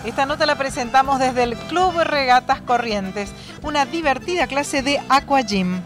Esta nota la presentamos desde el Club Regatas Corrientes, una divertida clase de Aqua Gym.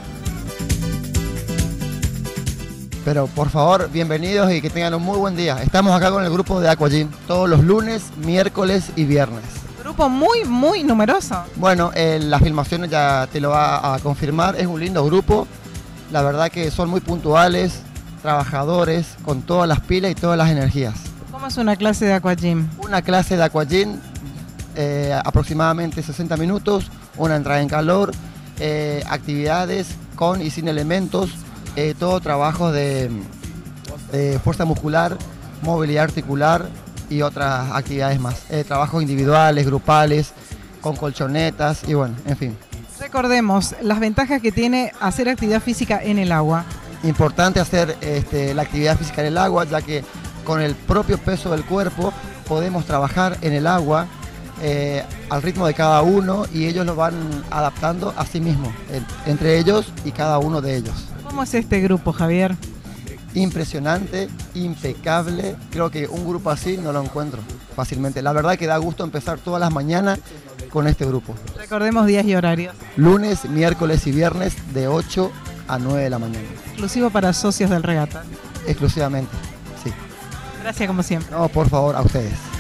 Pero por favor, bienvenidos y que tengan un muy buen día. Estamos acá con el grupo de Aqua Gym todos los lunes, miércoles y viernes. Grupo muy numeroso. Bueno, las filmaciones ya te lo va a confirmar. Es un lindo grupo. La verdad que son muy puntuales, trabajadores, con todas las pilas y todas las energías. ¿Cómo es una clase de Aqua Gym? Una clase de Aqua Gym, aproximadamente 60 minutos, una entrada en calor, actividades con y sin elementos, todo trabajo de fuerza muscular, movilidad articular y otras actividades más. Trabajos individuales, grupales, con colchonetas y bueno, en fin. Recordemos las ventajas que tiene hacer actividad física en el agua. Importante hacer la actividad física en el agua, ya que con el propio peso del cuerpo podemos trabajar en el agua al ritmo de cada uno y ellos lo van adaptando a sí mismos, entre ellos y cada uno de ellos. ¿Cómo es este grupo, Javier? Impresionante, impecable. Creo que un grupo así no lo encuentro fácilmente. La verdad que da gusto empezar todas las mañanas con este grupo. Recordemos días y horarios. Lunes, miércoles y viernes de 8 a 9 de la mañana. Exclusivo para socios del Regata. Exclusivamente, sí. Gracias como siempre. No, por favor, a ustedes.